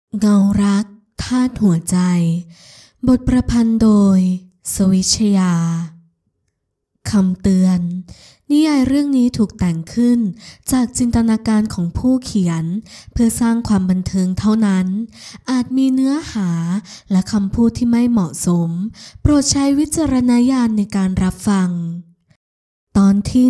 เงารักธาตุหัวใจบทประพันธ์โดยสวิชยาคำเตือนนิยายเรื่องนี้ถูกแต่งขึ้นจากจินตนาการของผู้เขียนเพื่อสร้างความบันเทิงเท่านั้นอาจมีเนื้อหาและคำพูดที่ไม่เหมาะสมโปรดใช้วิจารณญาณในการรับฟังตอนที่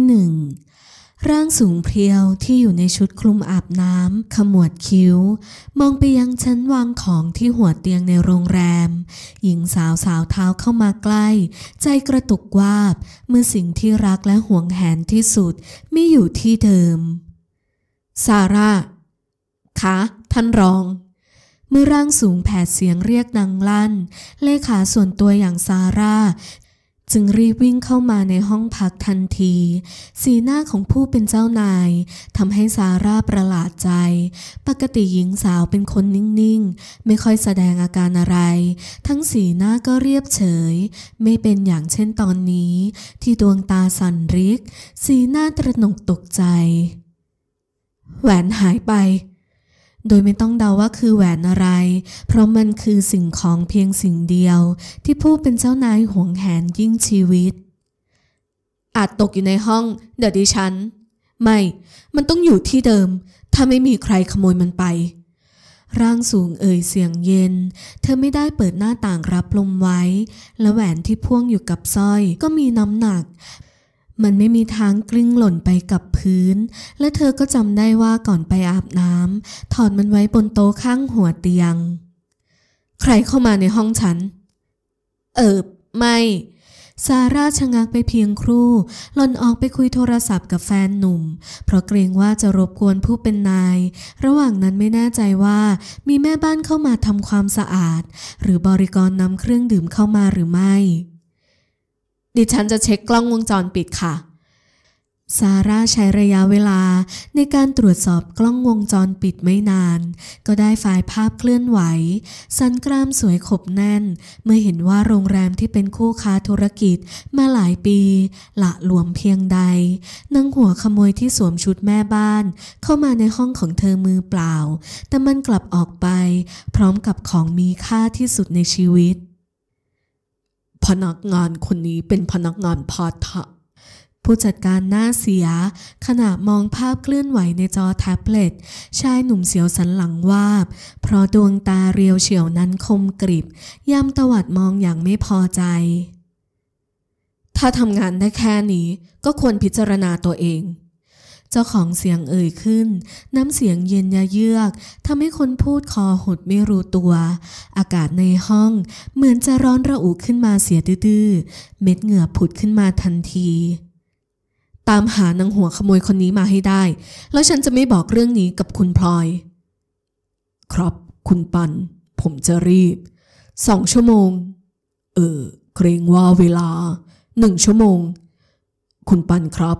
1ร่างสูงเพรียวที่อยู่ในชุดคลุมอาบน้ำขมวดคิ้วมองไปยังชั้นวางของที่หัวเตียงในโรงแรมหญิงสาวเท้าเข้ามาใกล้ใจกระตุกวาบเมื่อสิ่งที่รักและหวงแหนที่สุดไม่อยู่ที่เดิมซาร่าคะท่านรองเมื่อร่างสูงแผดเสียงเรียกดังลั่นเลขาส่วนตัวอย่างซาร่าจึงรีบวิ่งเข้ามาในห้องพักทันทีสีหน้าของผู้เป็นเจ้านายทำให้ซาร่าประหลาดใจปกติหญิงสาวเป็นคนนิ่งๆไม่ค่อยแสดงอาการอะไรทั้งสีหน้าก็เรียบเฉยไม่เป็นอย่างเช่นตอนนี้ที่ดวงตาสั่นริกสีหน้าตระหนกตกใจแหวนหายไปโดยไม่ต้องเดาว่าคือแหวนอะไรเพราะมันคือสิ่งของเพียงสิ่งเดียวที่ผู้เป็นเจ้านายหวงแหนยิ่งชีวิตอาจตกอยู่ในห้องเดี๋ยวดิฉันไม่มันต้องอยู่ที่เดิมถ้าไม่มีใครขโมยมันไปร่างสูงเอ่ยเสียงเย็นเธอไม่ได้เปิดหน้าต่างรับลมไว้และแหวนที่พ่วงอยู่กับสร้อยก็มีน้ำหนักมันไม่มีทางกลิ้งหล่นไปกับพื้นและเธอก็จำได้ว่าก่อนไปอาบน้ำถอดมันไว้บนโต๊ะข้างหัวเตียงใครเข้ามาในห้องฉันไม่ซาร่าชะงักไปเพียงครู่หล่อนออกไปคุยโทรศัพท์กับแฟนหนุ่มเพราะเกรงว่าจะรบกวนผู้เป็นนายระหว่างนั้นไม่แน่ใจว่ามีแม่บ้านเข้ามาทำความสะอาดหรือบริกรนำเครื่องดื่มเข้ามาหรือไม่ดิฉันจะเช็คกล้องวงจรปิดค่ะซาร่าใช้ระยะเวลาในการตรวจสอบกล้องวงจรปิดไม่นานก็ได้ไฟล์ภาพเคลื่อนไหวสันกรามสวยขบแน่นเมื่อเห็นว่าโรงแรมที่เป็นคู่ค้าธุรกิจมาหลายปีหละหลวมเพียงใดนางหัวขโมยที่สวมชุดแม่บ้านเข้ามาในห้องของเธอมือเปล่าแต่มันกลับออกไปพร้อมกับของมีค่าที่สุดในชีวิตพนักงานคนนี้เป็นพนักงานพาร์ทไทม์ผู้จัดการหน้าเสียขณะมองภาพเคลื่อนไหวในจอแท็บเล็ตชายหนุ่มเสียวสันหลังวาบเพราะดวงตาเรียวเฉียวนั้นคมกริบย่ำตวัดมองอย่างไม่พอใจถ้าทำงานได้แค่นี้ก็ควรพิจารณาตัวเองเจ้าของเสียงเอ่ยขึ้นน้ำเสียงเย็นยะเยือกทำให้คนพูดคอหดไม่รู้ตัวอากาศในห้องเหมือนจะร้อนระอุขึ้นมาเสียดื้อเม็ดเหงื่อผุดขึ้นมาทันทีตามหานางหัวขโมยคนนี้มาให้ได้แล้วฉันจะไม่บอกเรื่องนี้กับคุณพลอยครับคุณปันผมจะรีบ2 ชั่วโมงเกรงว่าเวลา1 ชั่วโมงคุณปันครับ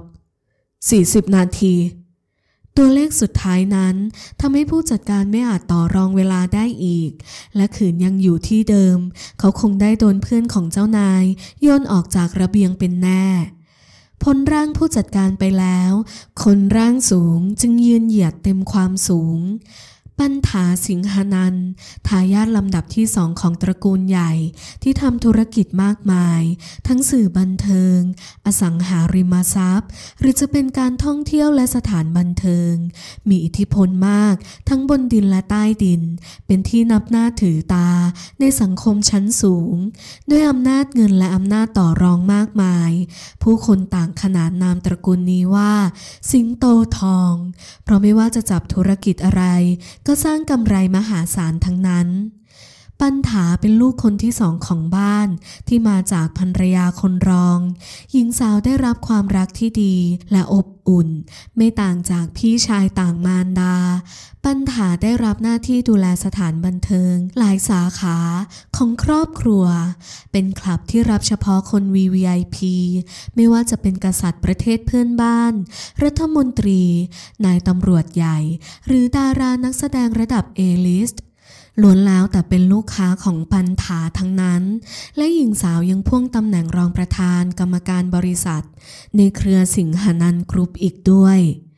40 นาทีตัวเลขสุดท้ายนั้นทำให้ผู้จัดการไม่อาจต่อรองเวลาได้อีกและขืนยังอยู่ที่เดิมเขาคงได้โดนเพื่อนของเจ้านายโยนออกจากระเบียงเป็นแน่พ้นร่างผู้จัดการไปแล้วคนร่างสูงจึงยืนเหยียดเต็มความสูงปันถาสิงหนันท์ทายาทลำดับที่2ของตระกูลใหญ่ที่ทำธุรกิจมากมายทั้งสื่อบันเทิงอสังหาริมทรัพย์หรือจะเป็นการท่องเที่ยวและสถานบันเทิงมีอิทธิพลมากทั้งบนดินและใต้ดินเป็นที่นับหน้าถือตาในสังคมชั้นสูงด้วยอำนาจเงินและอำนาจต่อรองมากมายผู้คนต่างขนานนามตระกูลนี้ว่าสิงโตทองเพราะไม่ว่าจะจับธุรกิจอะไรก็สร้างกำไรมหาศาลทั้งนั้นปันถาเป็นลูกคนที่2ของบ้านที่มาจากภรรยาคนรองหญิงสาวได้รับความรักที่ดีและอบอุ่นไม่ต่างจากพี่ชายต่างมารดาปันถาได้รับหน้าที่ดูแลสถานบันเทิงหลายสาขาของครอบครัวเป็นคลับที่รับเฉพาะคน VVIP ไม่ว่าจะเป็นกษัตริย์ประเทศเพื่อนบ้านรัฐมนตรีนายตำรวจใหญ่หรือดารานักแสดงระดับ A-listล้วนแล้วแต่เป็นลูกค้าของปันถาทั้งนั้นและหญิงสาวยังพ่วงตำแหน่งรองประธานกรรมการบริษัทในเครือสิงหนันท์กรุ๊ปอีกด้วย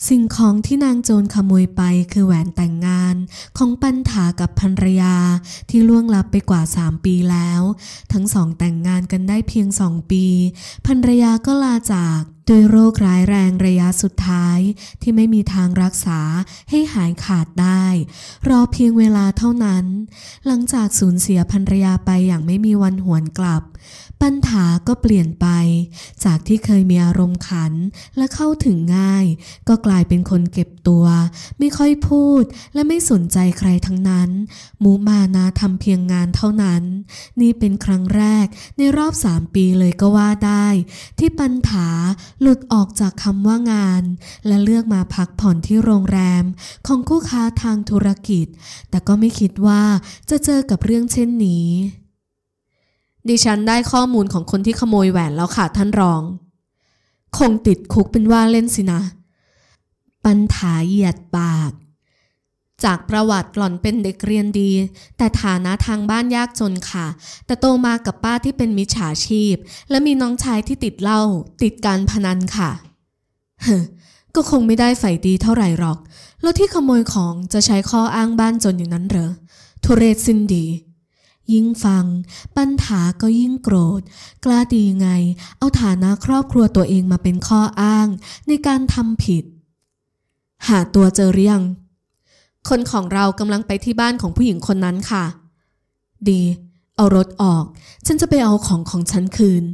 สิ่งของที่นางโจรขโมยไปคือแหวนแต่งงานของปันถากับภรรยาที่ล่วงลับไปกว่า3 ปีแล้วทั้งสองแต่งงานกันได้เพียง2 ปีภรรยาก็ลาจากด้วยโรคร้ายแรงระยะสุดท้ายที่ไม่มีทางรักษาให้หายขาดได้รอเพียงเวลาเท่านั้นหลังจากสูญเสียภรรยาไปอย่างไม่มีวันหวนกลับปันถาก็เปลี่ยนไปจากที่เคยมีอารมณ์ขันและเข้าถึงง่ายก็กลายเป็นคนเก็บตัวไม่ค่อยพูดและไม่สนใจใครทั้งนั้นมุมานะทำเพียงงานเท่านั้นนี่เป็นครั้งแรกในรอบ3 ปีเลยก็ว่าได้ที่ปันถาหลุดออกจากคำว่างานและเลือกมาพักผ่อนที่โรงแรมของคู่ค้าทางธุรกิจแต่ก็ไม่คิดว่าจะเจอกับเรื่องเช่นนี้ดิฉันได้ข้อมูลของคนที่ขโมยแหวนแล้วค่ะท่านรองคงติดคุกเป็นว่าเล่นสินะปันถาเหยียดปากจากประวัติหล่อนเป็นเด็กเรียนดีแต่ฐานะทางบ้านยากจนค่ะแต่โตมากับป้าที่เป็นมิจฉาชีพและมีน้องชายที่ติดเหล้าติดการพนันค่ะก็คงไม่ได้ใฝ่ดีเท่าไหร่หรอกแล้วที่ขโมยของจะใช้ข้ออ้างบ้านจนอย่างนั้นเหรอทุเรศสิ้นดียิ่งฟังปันถาก็ยิ่งโกรธกล้าดีไงเอาฐานะครอบครัวตัวเองมาเป็นข้ออ้างในการทำผิดหาตัวเจอหรือยังคนของเรากำลังไปที่บ้านของผู้หญิงคนนั้นค่ะดีเอารถออกฉันจะไปเอาของฉันคืน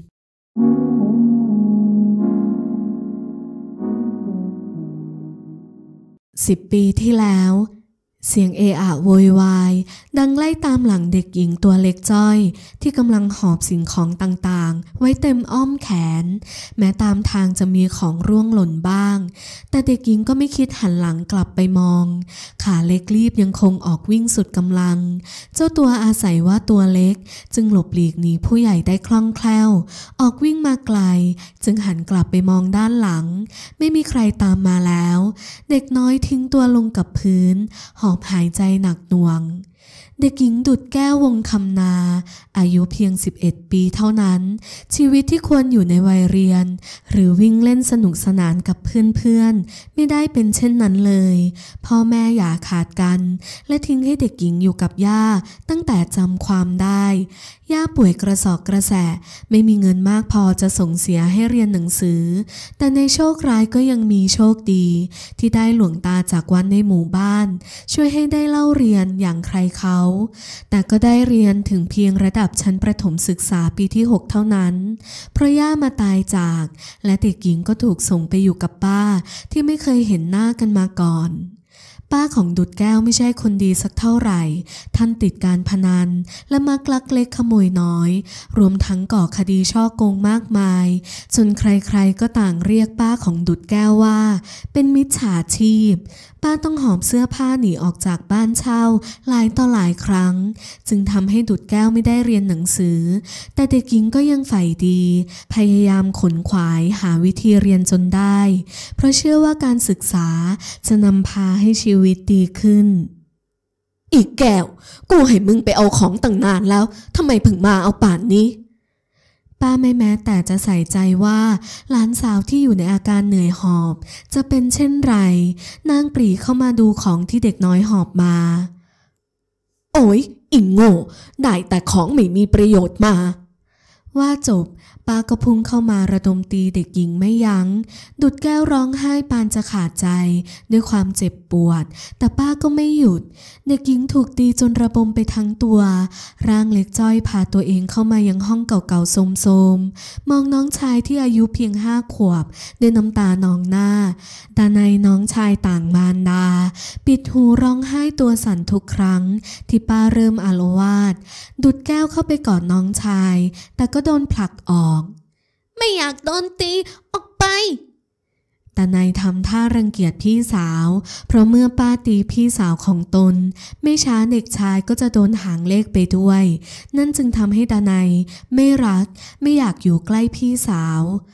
10 ปีที่แล้วเสียงเอะอะโวยวายดังไล่ตามหลังเด็กหญิงตัวเล็กจ้อยที่กำลังหอบสิ่งของต่างๆไว้เต็มอ้อมแขนแม้ตามทางจะมีของร่วงหล่นบ้างแต่เด็กหญิงก็ไม่คิดหันหลังกลับไปมองขาเล็กรีบยังคงออกวิ่งสุดกำลังเจ้าตัวอาศัยว่าตัวเล็กจึงหลบหลีกหนีผู้ใหญ่ได้คล่องแคล่วออกวิ่งมาไกลจึงหันกลับไปมองด้านหลังไม่มีใครตามมาแล้วเด็กน้อยทิ้งตัวลงกับพื้นหอบหายใจหนักหน่วงเด็กหญิงดุจแก้ววงคำนาอายุเพียง11 ปีเท่านั้นชีวิตที่ควรอยู่ในวัยเรียนหรือวิ่งเล่นสนุกสนานกับเพื่อนๆไม่ได้เป็นเช่นนั้นเลยพ่อแม่อย่าขาดกันและทิ้งให้เด็กหญิงอยู่กับย่าตั้งแต่จำความได้ย่าป่วยกระสอบกระแสะไม่มีเงินมากพอจะส่งเสียให้เรียนหนังสือแต่ในโชคร้ายก็ยังมีโชคดีที่ได้หลวงตาจากวัดในหมู่บ้านช่วยให้ได้เล่าเรียนอย่างใครเขาแต่ก็ได้เรียนถึงเพียงระดับชั้นประถมศึกษาปีที่6เท่านั้นเพราะย่ามาตายจากและเด็กหญิงก็ถูกส่งไปอยู่กับป้าที่ไม่เคยเห็นหน้ากันมาก่อนป้าของดุจแก้วไม่ใช่คนดีสักเท่าไหร่ท่านติดการพนันและมักลักเล็กขโมยน้อยรวมทั้งก่อคดีฉ้อโกงมากมายจนใครๆก็ต่างเรียกป้าของดุจแก้วว่าเป็นมิจฉาชีพป้าต้องหอบเสื้อผ้าหนีออกจากบ้านเช่าหลายต่อหลายครั้งจึงทำให้ดุจแก้วไม่ได้เรียนหนังสือแต่เด็กหญิงก็ยังใฝ่ดีพยายามขนขวายหาวิธีเรียนจนได้เพราะเชื่อว่าการศึกษาจะนำพาให้ชีวิตดีขึ้นอีกแก้วกูให้มึงไปเอาของตั้งนานแล้วทำไมเพิ่งมาเอาป่านนี้ป้าไม่แม้แต่จะใส่ใจว่าหลานสาวที่อยู่ในอาการเหนื่อยหอบจะเป็นเช่นไรนางปรีเข้ามาดูของที่เด็กน้อยหอบมาโอ้ยอิงโง่ได้แต่ของไม่มีประโยชน์มาว่าจบป้าก็พุ่งเข้ามาระดมตีเด็กหญิงไม่ยั้งดุจแก้วร้องไห้ปานจะขาดใจด้วยความเจ็บปวดแต่ป้าก็ไม่หยุดเด็กหญิงถูกตีจนระบมไปทั้งตัวร่างเล็กจ้อยพาตัวเองเข้ามายังห้องเก่าๆโทรมๆมองน้องชายที่อายุเพียง5 ขวบด้วยน้ำตานองหน้าตาในน้องชายต่างมารดาปิดหูร้องไห้ตัวสั่นทุกครั้งที่ป้าเริ่มอาละวาดดุจแก้วเข้าไปกอดน้องชายแต่ก็โดนผลักออกไม่อยากโดนตีออกไปแต่นายทำท่ารังเกียจพี่สาวเพราะเมื่อป้าตีพี่สาวของตนไม่ช้าเด็กชายก็จะโดนหางเลขไปด้วยนั่นจึงทำให้ดานายไม่รักไม่อยากอยู่ใกล้พี่สาว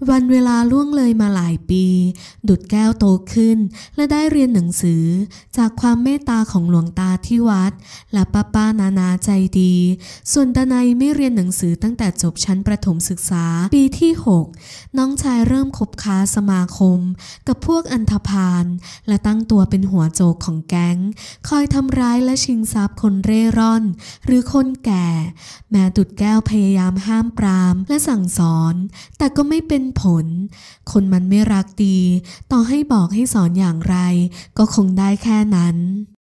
วันเวลาล่วงเลยมาหลายปีดุจแก้วโตขึ้นและได้เรียนหนังสือจากความเมตตาของหลวงตาที่วัดและป้านาใจดีส่วนดนัยไม่เรียนหนังสือตั้งแต่จบชั้นประถมศึกษาปีที่6น้องชายเริ่มคบค้าสมาคมกับพวกอันธพาลและตั้งตัวเป็นหัวโจกของแก๊งคอยทำร้ายและชิงทรัพย์คนเร่ร่อนหรือคนแก่แม้ดุจแก้วพยายามห้ามปรามและสั่งสอนแต่ก็ไม่เป็นผลคนมันไม่รักดีต่อให้บอกให้สอนอย่างไรก็คงได้แค่นั้น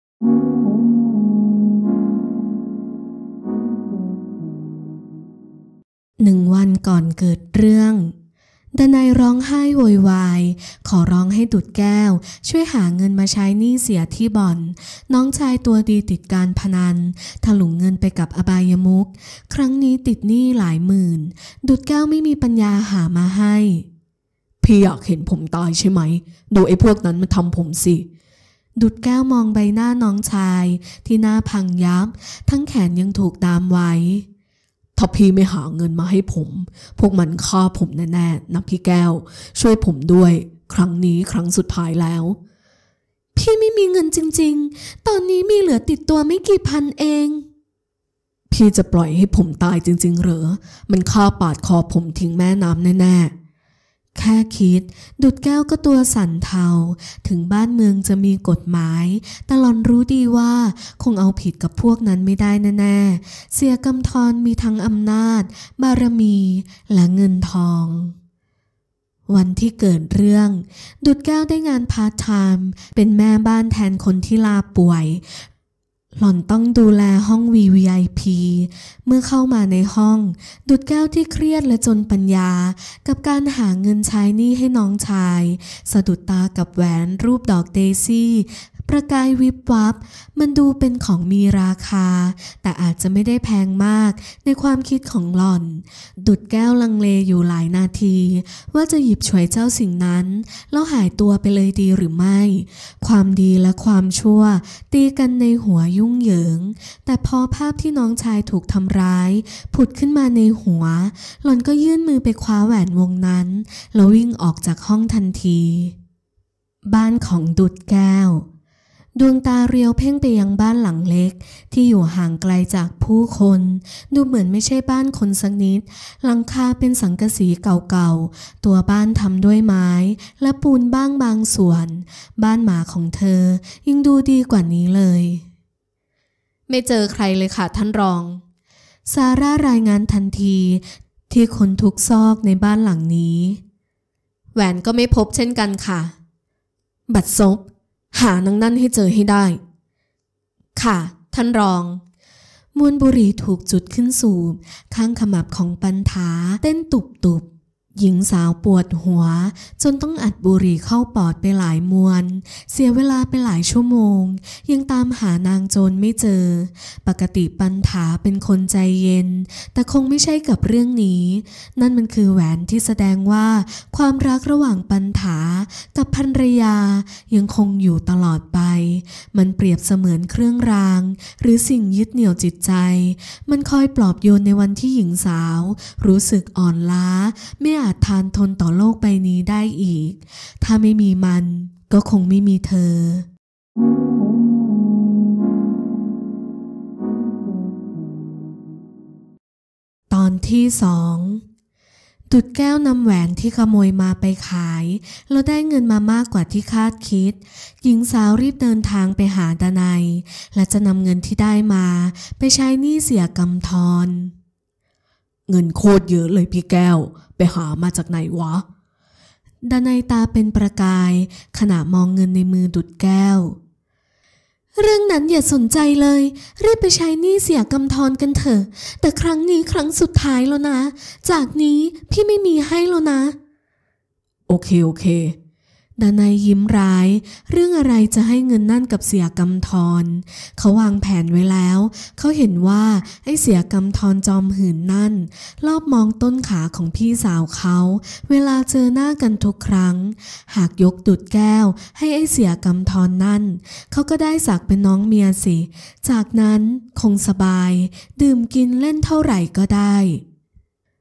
1 วันก่อนเกิดเรื่องดนัยร้องไห้โวยวายขอร้องให้ดุจแก้วช่วยหาเงินมาใช้หนี้เสียที่บ่อนน้องชายตัวดีติดการพนันถลุงเงินไปกับอบายมุขครั้งนี้ติดหนี้หลายหมื่นดุจแก้วไม่มีปัญญาหามาให้พี่อยากเห็นผมตายใช่ไหมดูไอ้พวกนั้นมาทำผมสิดุจแก้วมองใบหน้าน้องชายที่หน้าพังยับทั้งแขนยังถูกดามไว้ถ้าพี่ไม่หาเงินมาให้ผมพวกมันฆ่าผมแน่ๆนะพี่แก้วช่วยผมด้วยครั้งนี้ครั้งสุดท้ายแล้วพี่ไม่มีเงินจริงๆตอนนี้มีเหลือติดตัวไม่กี่พันเองพี่จะปล่อยให้ผมตายจริงๆเหรอมันฆ่าปาดคอผมทิ้งแม่น้ำแน่ๆแค่คิดดุจแก้วก็ตัวสั่นเทาถึงบ้านเมืองจะมีกฎหมายแต่หล่อนรู้ดีว่าคงเอาผิดกับพวกนั้นไม่ได้แน่ๆเสียกำธรมีทั้งอำนาจบารมีและเงินทองวันที่เกิดเรื่องดุจแก้วได้งานพาร์ทไทม์เป็นแม่บ้านแทนคนที่ลาป่วยหล่อนต้องดูแลห้อง VIP เมื่อเข้ามาในห้องดุจแก้วที่เครียดและจนปัญญากับการหาเงินใช้หนี้ให้น้องชายสะดุดตากับแหวนรูปดอกเดซี่ประกายวิบวับมันดูเป็นของมีราคาแต่อาจจะไม่ได้แพงมากในความคิดของหล่อนดุจแก้วลังเลอยู่หลายนาทีว่าจะหยิบฉวยเจ้าสิ่งนั้นแล้วหายตัวไปเลยดีหรือไม่ความดีและความชั่วตีกันในหัวยุ่งเหยิงแต่พอภาพที่น้องชายถูกทำร้ายผุดขึ้นมาในหัวหล่อนก็ยื่นมือไปคว้าแหวนวงนั้นแล้ววิ่งออกจากห้องทันทีบ้านของดุจแก้วดวงตาเรียวเพ่งไปยังบ้านหลังเล็กที่อยู่ห่างไกลจากผู้คนดูเหมือนไม่ใช่บ้านคนสักนิดหลังคาเป็นสังกะสีเก่าๆตัวบ้านทำด้วยไม้และปูนบ้างบางส่วนบ้านหมาของเธอยังดูดีกว่านี้เลยไม่เจอใครเลยค่ะท่านรองซาร่ารายงานทันทีที่คนทุกซอกในบ้านหลังนี้แหวนก็ไม่พบเช่นกันค่ะบัดซบหานางนั่นให้เจอให้ได้ค่ะท่านรองมวนบุหรี่ถูกจุดขึ้นสูบข้างขมับของปันถาเต้นตุบหญิงสาวปวดหัวจนต้องอัดบุหรี่เข้าปอดไปหลายมวนเสียเวลาไปหลายชั่วโมงยังตามหานางโจรไม่เจอปกติปันถาเป็นคนใจเย็นแต่คงไม่ใช่กับเรื่องนี้นั่นมันคือแหวนที่แสดงว่าความรักระหว่างปันถากับภรรยายังคงอยู่ตลอดไปมันเปรียบเสมือนเครื่องรางหรือสิ่งยึดเหนี่ยวจิตใจมันคอยปลอบโยนในวันที่หญิงสาวรู้สึกอ่อนล้าไม่อาจทานทนต่อโลกใบนี้ได้อีกถ้าไม่มีมันก็คงไม่มีเธอตอนที่2ดุจแก้วนำแหวนที่ขโมยมาไปขายแล้วได้เงินมามากกว่าที่คาดคิดหญิงสาวรีบเดินทางไปหาดนัยและจะนำเงินที่ได้มาไปใช้หนี้เสียกำธรเงินโคตรเยอะเลยพี่แก้วไปหามาจากไหนวะดนัยตาเป็นประกายขณะมองเงินในมือดุจแก้วเรื่องนั้นอย่าสนใจเลยรีบไปใช้หนี้เสียกำธรกันเถอะแต่ครั้งนี้ครั้งสุดท้ายแล้วนะจากนี้พี่ไม่มีให้แล้วนะโอเคดนัยยิ้มร้ายเรื่องอะไรจะให้เงินนั่นกับเสียกำธรเขาวางแผนไว้แล้วเขาเห็นว่าไอ้เสียกำธรจอมหื่นนั่นลอบมองต้นขาของพี่สาวเขาเวลาเจอหน้ากันทุกครั้งหากยกดุจแก้วให้ไอ้เสียกำธรนั่นเขาก็ได้สักเป็นน้องเมียสิจากนั้นคงสบายดื่มกินเล่นเท่าไหร่ก็ได้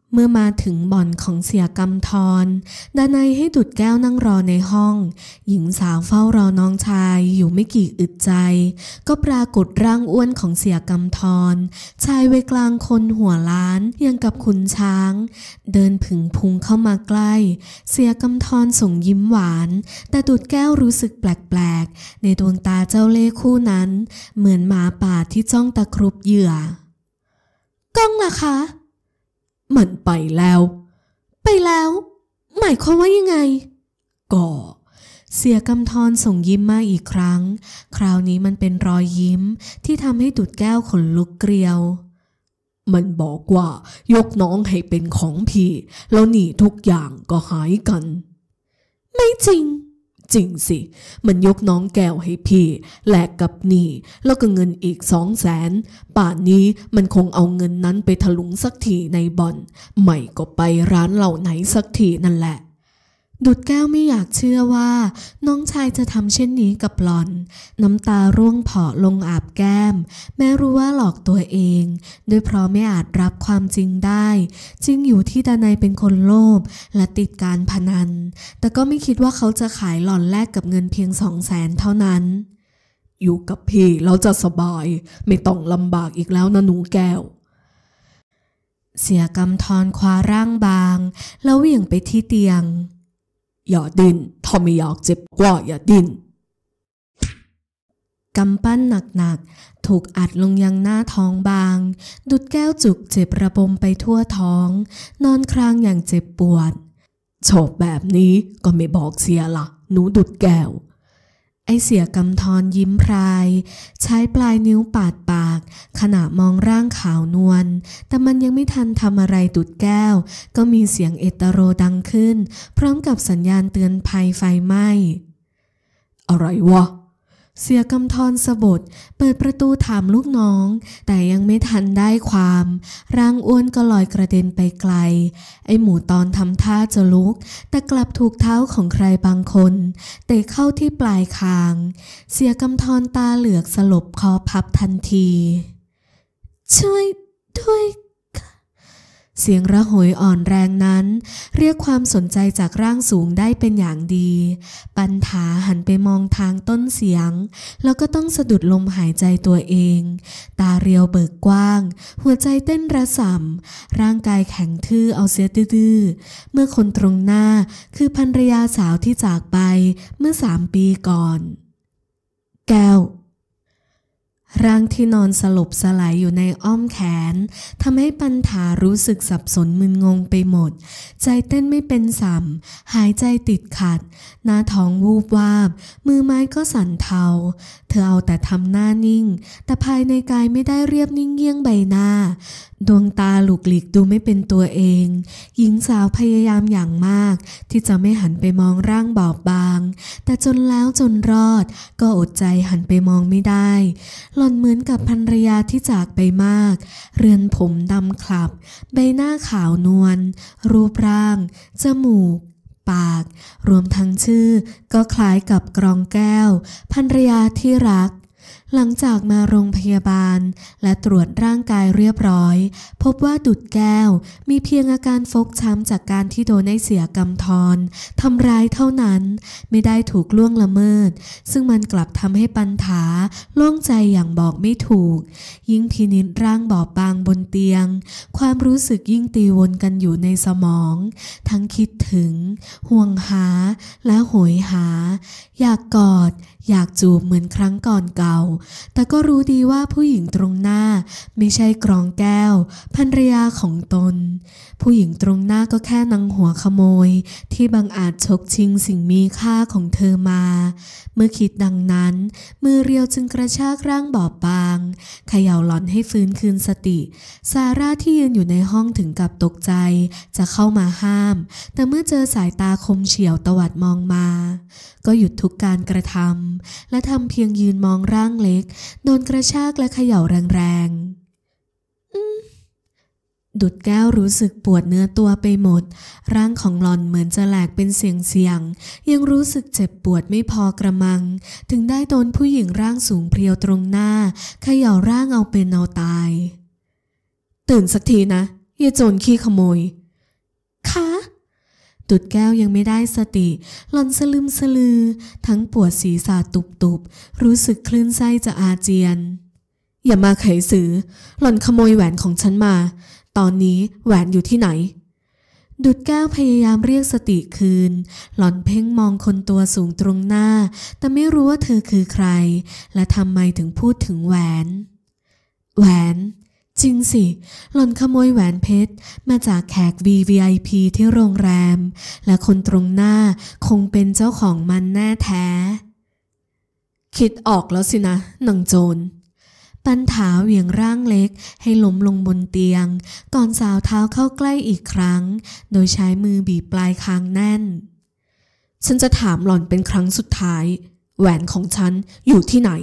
เมื่อมาถึงบ่อนของเสียกำธรดานัยให้ดุจแก้วนั่งรอในห้องหญิงสาวเฝ้ารอน้องชายอยู่ไม่กี่อึดใจก็ปรากฏร่างอ้วนของเสียกำธรชายวัยกลางคนหัวล้านยังกับขุนช้างเดินผึ่งพุงเข้ามาใกล้เสียกำธรส่งยิ้มหวานแต่ดุจแก้วรู้สึกแปลกๆในดวงตาเจ้าเล่ห์คู่นั้นเหมือนหมาป่าที่จ้องตะครุบเหยื่อก้องล่ะคะมันไปแล้วหมายความว่ายังไงก็เสียกำธรส่งยิ้มมาอีกครั้งคราวนี้มันเป็นรอยยิ้มที่ทำให้ดุจแก้วขนลุกเกลียวมันบอกว่ายกน้องให้เป็นของพี่แล้วหนีทุกอย่างก็หายกันไม่จริงสิมันยกน้องแก้วให้พี่แลกกับหนี้แล้วก็เงินอีก200,000ป่านนี้มันคงเอาเงินนั้นไปถลุงสักทีในบ่อนไม่ก็ไปร้านเหล่าไหนสักทีนั่นแหละดุจแก้วไม่อยากเชื่อว่าน้องชายจะทำเช่นนี้กับหล่อนน้ำตาร่วงเผาลงอาบแก้มแม้รู้ว่าหลอกตัวเองด้วยเพราะไม่อาจรับความจริงได้จริงอยู่ที่ดานัยเป็นคนโลภและติดการพนันแต่ก็ไม่คิดว่าเขาจะขายหล่อนแลกกับเงินเพียง200,000เท่านั้นอยู่กับพี่เราจะสบายไม่ต้องลำบากอีกแล้วนะหนูแก้วเสียกำธรคว้าร่างบางแล้วเหวี่ยงไปที่เตียงอย่าดิ้นถ้าไม่อยากเจ็บกว่าอย่าดิ้นกำปั้นหนักๆถูกอัดลงยังหน้าท้องบางดุจแก้วจุกเจ็บระบมไปทั่วท้องนอนครางอย่างเจ็บปวดโฉบแบบนี้ก็ไม่บอกเสียล่ะหนูดุจแก้วไอเสียกำธรยิ้มพรายใช้ปลายนิ้วปาดปากขณะมองร่างขาวนวลแต่มันยังไม่ทันทำอะไรดุจแก้วก็มีเสียงเอตโรดังขึ้นพร้อมกับสัญญาณเตือนภัยไฟไหม้อะไรวะเสียกำธรสะบัดเปิดประตูถามลูกน้องแต่ยังไม่ทันได้ความร่างอ้วนก็ลอยกระเด็นไปไกลไอหมูตอนทำท่าจะลุกแต่กลับถูกเท้าของใครบางคนเตะเข้าที่ปลายคางเสียกำธรตาเหลือกสลบคอพับทันทีช่วยด้วยเสียงระหยอ่อนแรงนั้นเรียกความสนใจจากร่างสูงได้เป็นอย่างดีปันถาหันไปมองทางต้นเสียงแล้วก็ต้องสะดุดลมหายใจตัวเองตาเรียวเบิกกว้างหัวใจเต้นระส่ำร่างกายแข็งทื่อเอาเสียดื้อเมื่อคนตรงหน้าคือภรรยาสาวที่จากไปเมื่อ3 ปีก่อนแก้วร่างที่นอนสลบสลายอยู่ในอ้อมแขนทำให้ปันถารู้สึกสับสนมึนงงไปหมดใจเต้นไม่เป็นสัมหายใจติดขัดหน้าท้องวูบวาบมือไม้ก็สั่นเทาเธอเอาแต่ทำหน้านิ่งแต่ภายในกายไม่ได้เรียบนิ่งเยี่ยงใบหน้าดวงตาหลุกหลีกดูไม่เป็นตัวเองหญิงสาวพยายามอย่างมากที่จะไม่หันไปมองร่างบอบบางแต่จนแล้วจนรอดก็อดใจหันไปมองไม่ได้หล่อนเหมือนกับภรรยาที่จากไปมากเรือนผมดำคลับใบหน้าขาวนวลรูปร่างจมูกปากรวมทั้งชื่อก็คล้ายกับกรองแก้วภรรยาที่รักหลังจากมาโรงพยาบาลและตรวจร่างกายเรียบร้อยพบว่าดุจแก้วมีเพียงอาการฟกช้ำจากการที่โดนไอ้เสียกำธรทำร้ายเท่านั้นไม่ได้ถูกล่วงละเมิดซึ่งมันกลับทำให้ปันถาโล่งใจอย่างบอกไม่ถูกยิ่งพินิจร่างบอบบางบนเตียงความรู้สึกยิ่งตีวนกันอยู่ในสมองทั้งคิดถึงห่วงหาและโหยหาอยากกอดอยากจูบเหมือนครั้งก่อนเก่าแต่ก็รู้ดีว่าผู้หญิงตรงหน้าไม่ใช่กรองแก้วภรรยาของตนผู้หญิงตรงหน้าก็แค่นางหัวขโมยที่บังอาจฉกชิงสิ่งมีค่าของเธอมาเมื่อคิดดังนั้นมือเรียวจึงกระชากร่างบอบบางเขย่าหล่อนให้ฟื้นคืนสติซาร่าที่ยืนอยู่ในห้องถึงกับตกใจจะเข้ามาห้ามแต่เมื่อเจอสายตาคมเฉียวตวัดมองมาก็หยุดทุกการกระทำและทำเพียงยืนมองร่างเล็กโดนกระชากและเขย่าแรงๆดุจแก้วรู้สึกปวดเนื้อตัวไปหมดร่างของหล่อนเหมือนจะแหลกเป็นเสียงยังรู้สึกเจ็บปวดไม่พอกระมังถึงได้โดนผู้หญิงร่างสูงเพรียวตรงหน้าเขย่าร่างเอาเป็นเอาตายตื่นสักทีนะอย่าโจรขี้ขโมยดุจแก้วยังไม่ได้สติหล่อนสลึมสลือทั้งปวดศีรษะตุบๆรู้สึกคลื่นไส้จะอาเจียนอย่ามาไขสือหล่อนขโมยแหวนของฉันมาตอนนี้แหวนอยู่ที่ไหนดุจแก้วพยายามเรียกสติคืนหล่อนเพ่งมองคนตัวสูงตรงหน้าแต่ไม่รู้ว่าเธอคือใครและทำไมถึงพูดถึงแหวนจริงสิหล่อนขโมยแหวนเพชรมาจากแขก VVIP ที่โรงแรมและคนตรงหน้าคงเป็นเจ้าของมันแน่แท้คิดออกแล้วสินะนางโจรปันถาเหวี่ยงร่างเล็กให้ล้มลงบนเตียงก่อนสาวเท้าเข้าใกล้อีกครั้งโดยใช้มือบีบปลายคางแน่นฉันจะถามหล่อนเป็นครั้งสุดท้ายแหวนของฉันอยู่ที่ไหน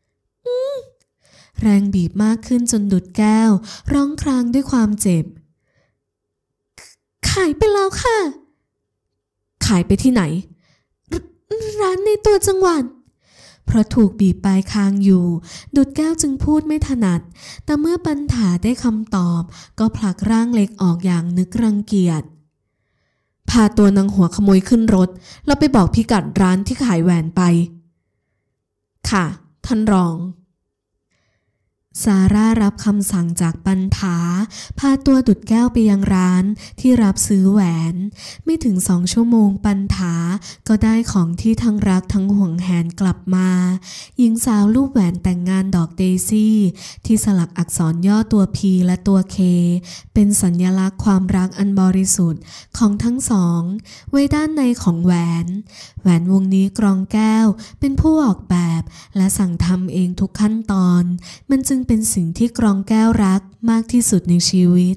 แรงบีบมากขึ้นจนดุจแก้วร้องครางด้วยความเจ็บขายไปแล้วค่ะขายไปที่ไหนร้านในตัวจังหวัดเพราะถูกบีบปลายคางอยู่ดุจแก้วจึงพูดไม่ถนัดแต่เมื่อปันถาได้คำตอบก็ผลักร่างเล็กออกอย่างนึกรังเกียจพาตัวนางหัวขโมยขึ้นรถแล้วไปบอกพิกัดร้านที่ขายแหวนไปค่ะท่านรองซาร่ารับคำสั่งจากปันถาพาตัวดุจแก้วไปยังร้านที่รับซื้อแหวนไม่ถึง2 ชั่วโมงปันถาก็ได้ของที่ทั้งรักทั้งห่วงแหนกลับมาหญิงสาวรูปแหวนแต่งงานดอกเดซี่ที่สลักอักษรย่อตัว P และตัว K เป็นสัญลักษณ์ความรักอันบริสุทธิ์ของทั้งสองไว้ด้านในของแหวนวงนี้กรองแก้วเป็นผู้ออกแบบและสั่งทำเองทุกขั้นตอนมันจึงเป็นสิ่งที่กรองแก้วรักมากที่สุดในชีวิต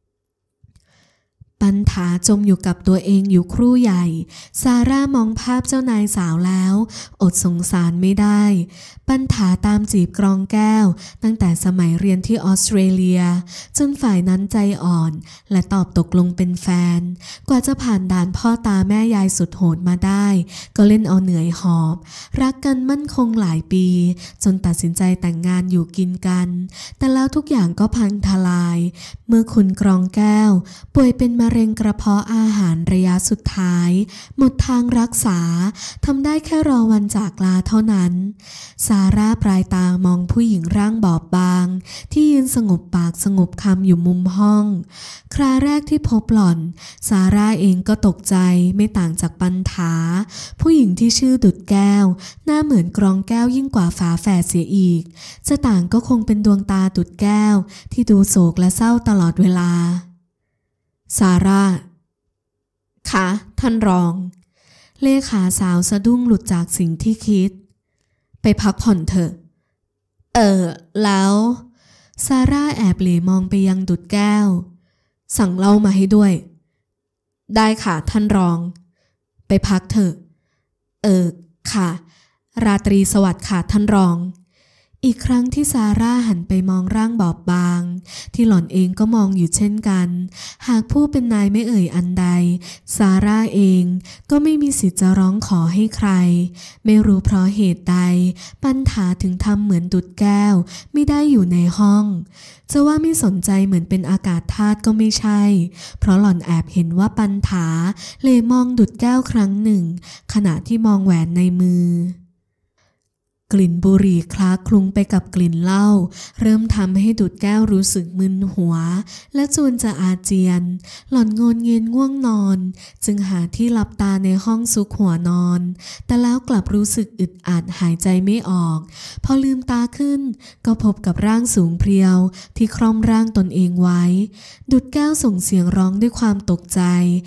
ปันถาจมอยู่กับตัวเองอยู่ครู่ใหญ่ซาร่ามองภาพเจ้านายสาวแล้วอดสงสารไม่ได้ปันถาตามจีบกรองแก้วตั้งแต่สมัยเรียนที่ออสเตรเลียจนฝ่ายนั้นใจอ่อนและตอบตกลงเป็นแฟนกว่าจะผ่านด่านพ่อตาแม่ยายสุดโหดมาได้ก็เล่นเอาเหนื่อยหอบรักกันมั่นคงหลายปีจนตัดสินใจแต่งงานอยู่กินกันแต่แล้วทุกอย่างก็พังทลายเมื่อคุณกรองแก้วป่วยเป็นมะเร็งกระเพาะอาหารระยะสุดท้ายหมดทางรักษาทำได้แค่รอวันจากลาเท่านั้นซาร่าปลายตามองผู้หญิงร่างบอบบางที่ยืนสงบปากสงบคำอยู่มุมห้องคราแรกที่พบหล่อนซาร่าเองก็ตกใจไม่ต่างจากปันถาผู้หญิงที่ชื่อดุจแก้วหน้าเหมือนกรองแก้วยิ่งกว่าฝาแฝดเสียอีกจะต่างก็คงเป็นดวงตาดุจแก้วที่ดูโศกและเศร้าตลอดเวลาซาร่าค่ะท่านรองเลขาสาวสะดุ้งหลุดจากสิ่งที่คิดไปพักผ่อนเถอะแล้วซาร่าแอบเหลมองไปยังดุจแก้วสั่งเหล้ามาให้ด้วยได้ค่ะท่านรองไปพักเถอะค่ะราตรีสวัสดิ์ค่ะท่านรองอีกครั้งที่ซาร่าหันไปมองร่างบอบบางที่หล่อนเองก็มองอยู่เช่นกันหากผู้เป็นนายไม่เอ่ยอันใดซาร่าเองก็ไม่มีสิทธิ์จะร้องขอให้ใครไม่รู้เพราะเหตุใดปันถาถึงทำเหมือนดุจแก้วไม่ได้อยู่ในห้องจะว่าไม่สนใจเหมือนเป็นอากาศธาตุก็ไม่ใช่เพราะหล่อนแอบเห็นว่าปันถาเหลมองดุจแก้วครั้งหนึ่งขณะที่มองแหวนในมือกลิ่นบุหรี่คล้าคลุ้งไปกับกลิ่นเหล้าเริ่มทำให้ดุจแก้วรู้สึกมึนหัวและจวนจะอาเจียนหล่อนงนเงียนง่วงนอนจึงหาที่หลับตาในห้องซุกหัวนอนแต่แล้วกลับรู้สึกอึดอัดหายใจไม่ออกพอลืมตาขึ้นก็พบกับร่างสูงเพรียวที่คร่อมร่างตนเองไว้ดุจแก้วส่งเสียงร้องด้วยความตกใจ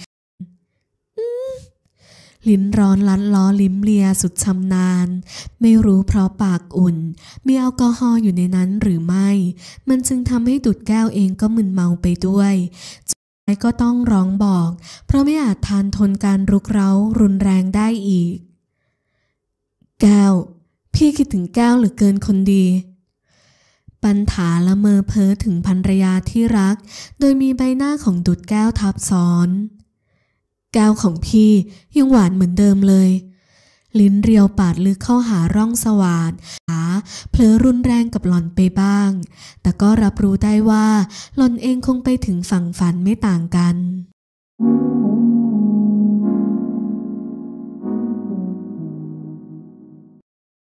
ลิ้นร้อนลัดล้อลิ้มเลียสุดชำนาญไม่รู้เพราะปากอุ่นมีแอลกอฮอล์อยู่ในนั้นหรือไม่มันจึงทำให้ดุจแก้วเองก็มึนเมาไปด้วยใจก็ต้องร้องบอกเพราะไม่อาจทานทนการรุกเร้ารุนแรงได้อีกแก้วพี่คิดถึงแก้วเหลือเกินคนดีปันถาละเมอเพ้อถึงภรรยาที่รักโดยมีใบหน้าของดุจแก้วทับซ้อนแก้วของพี่ยังหวานเหมือนเดิมเลยลิ้นเรียวปาดลึกเข้าหาร่องสวาทเผลอรุนแรงกับหล่อนไปบ้างแต่ก็รับรู้ได้ว่าหล่อนเองคงไปถึงฝั่งฝันไม่ต่างกัน